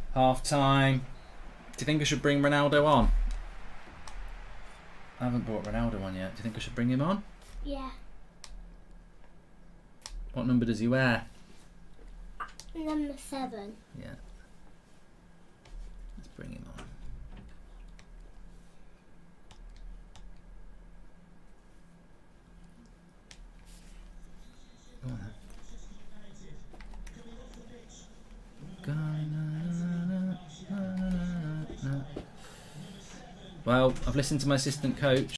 Half time. Do you think I should bring Ronaldo on? I haven't brought Ronaldo on yet. Do you think I should bring him on? Yeah. What number does he wear? Number 7. Yeah. Let's bring him on. Go on then. Well, I've listened to my assistant coach.